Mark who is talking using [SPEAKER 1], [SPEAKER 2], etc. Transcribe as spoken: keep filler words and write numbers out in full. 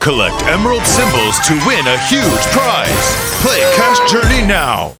[SPEAKER 1] Collect emerald symbols to win a huge prize. Play Cash Journey now.